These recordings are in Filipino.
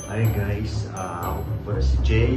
Hi guys, ako po pala si Jay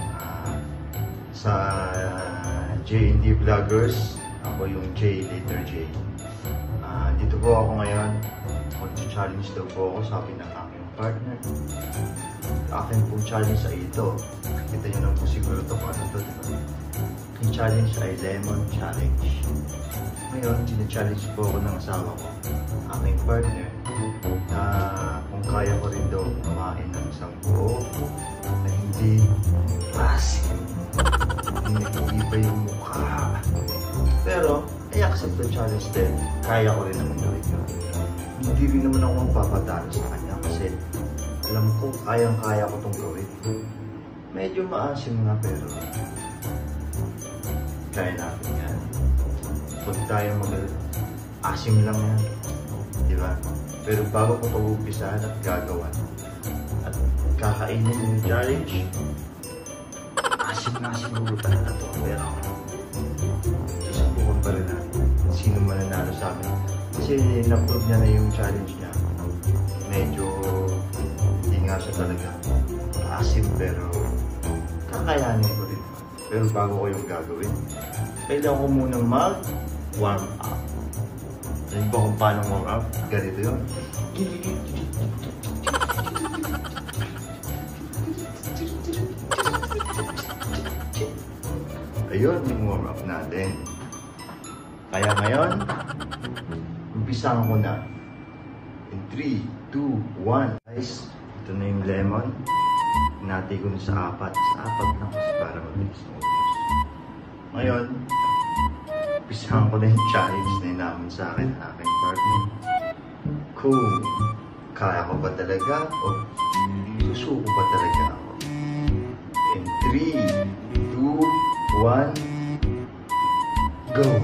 sa J&D Vloggers. Ako yung J, letter J. Dito po ako ngayon. Mag-challenge daw po ako, sabi ng aking partner. Akin pong challenge ay ito. Kita nyo lang po siguro ito kung ano ito, diba? Yung challenge ay Lemon Challenge. Ngayon, sina-challenge po ako ng asawa ko, aking partner, na kung kaya ko rin daw kumain ng isang buo na hindi asin, hindi nag-iiba yung mukha. Pero, ay accept the challenge din. Kaya ko rin naman gawin yun. Hindi rin naman ako magpapatalo sa kanya kasi alam ko, kayang-kaya ko itong gawin. Medyo maasim nga pero kaya natin yan. Huwag tayo mag-asim lang yan. Diba? Pero bago ko pag-upisahan at gagawa at kakainin yung challenge, asim na siguro talaga ito. Pero susubukan pa rin natin sino mananalo sa akin. Kasi na-prove niya na yung challenge niya. Medyo hindi nga siya talaga asim pero kakayanin ko rin. Pero bago ko yung gagawin, kailangan ko munang mag-warm up. Alam ba kung paano warm up? Ganito yun. Ayun yung warm up natin. Kaya ngayon, umpisahan ko na. In 3, 2, 1. Guys, ito na yung lemon. Hinati ko na sa apat. Sa apat na kasi para mabilis na ubos. Ngayon, umpisahan ko na yung challenge na inamin sa akin ng aking partner. Kung kaya ko ba talaga o susuko ba talaga ako. In 3, 2, 1, go!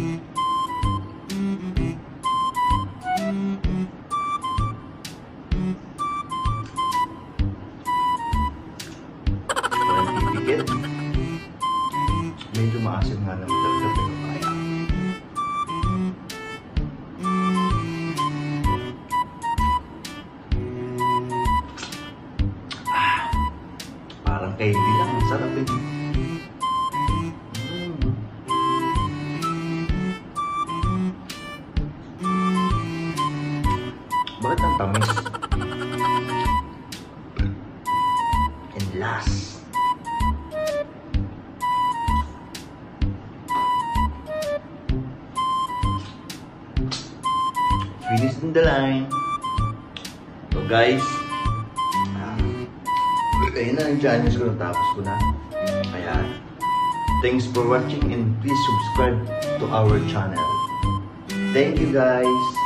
Medyo maasim nga naman talaga pero kaya. Parang candy lang. Sarap eh. Bakit ang tamis? And last, finish in the line. So guys, ayun na yung challenge ko, natapos ko na. Ayan. Thanks for watching and please subscribe to our channel. Thank you guys.